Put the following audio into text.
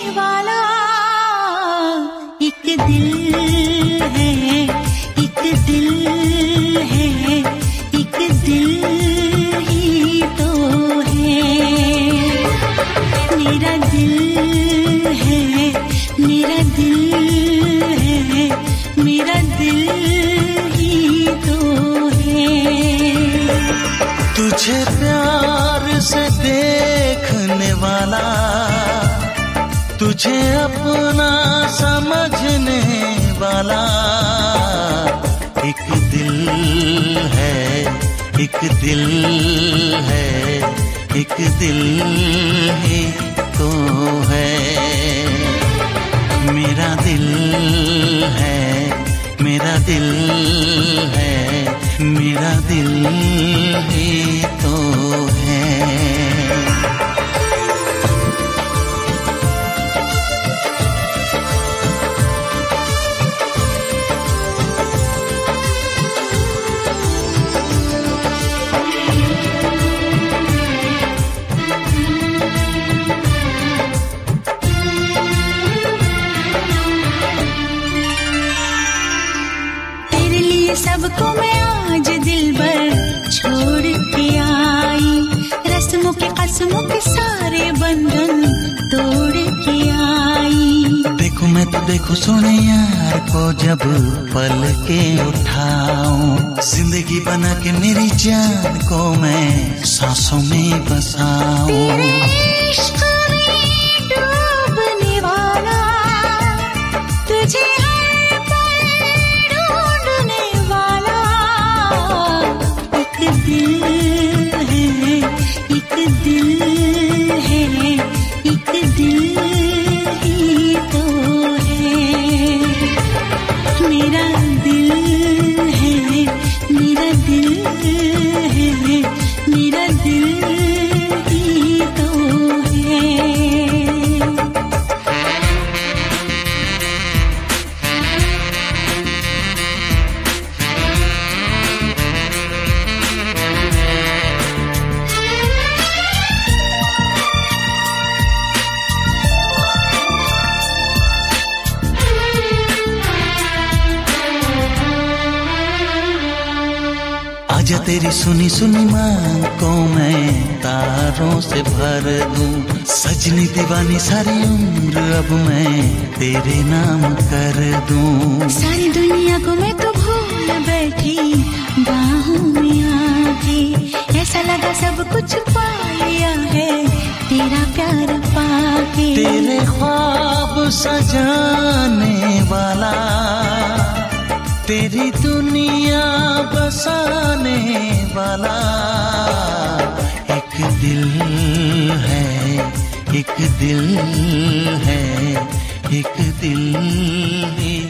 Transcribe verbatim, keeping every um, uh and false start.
वाला एक दिल है, एक दिल है, एक दिल ही तो है। मेरा दिल है, मेरा दिल है, मेरा दिल ही तो है। तुझे प्यार से देखने वाला, तुझे अपना समझने वाला एक दिल है, एक दिल है, एक दिल ही तो है। मेरा दिल है, मेरा दिल है, मेरा दिल ही तो है। सबको मैं आज दिल भर छोड़ के आई, रस्मों के कसमों के सारे बंधन तोड़ के आई। देखो मैं तो देखो सोने यार को जब पल के उठाऊं, जिंदगी बना के मेरी जान को मैं सांसों में बसाऊं। तेरे इश्क में डूबने वाला, तुझे दिल है, एक दिल है, एक दिल ही तो है। मेरा दिल है, मेरा दिल है, मेरा दिल ही तो है। आजा तेरी सुनी सुनी मांग को मैं तारों से भर दूं, सजनी दीवानी सारी उम्र अब मैं तेरे नाम कर दूं। सारी दुनिया को मैं तो भूल बैठी बाहों में आके, ऐसा लगा सब कुछ पा लिया है तेरा प्यार पाके। तेरे ख्वाब सजाने वाला, तेरी दुनिया बसाने वाला एक दिल है, एक दिल है, एक दिल ही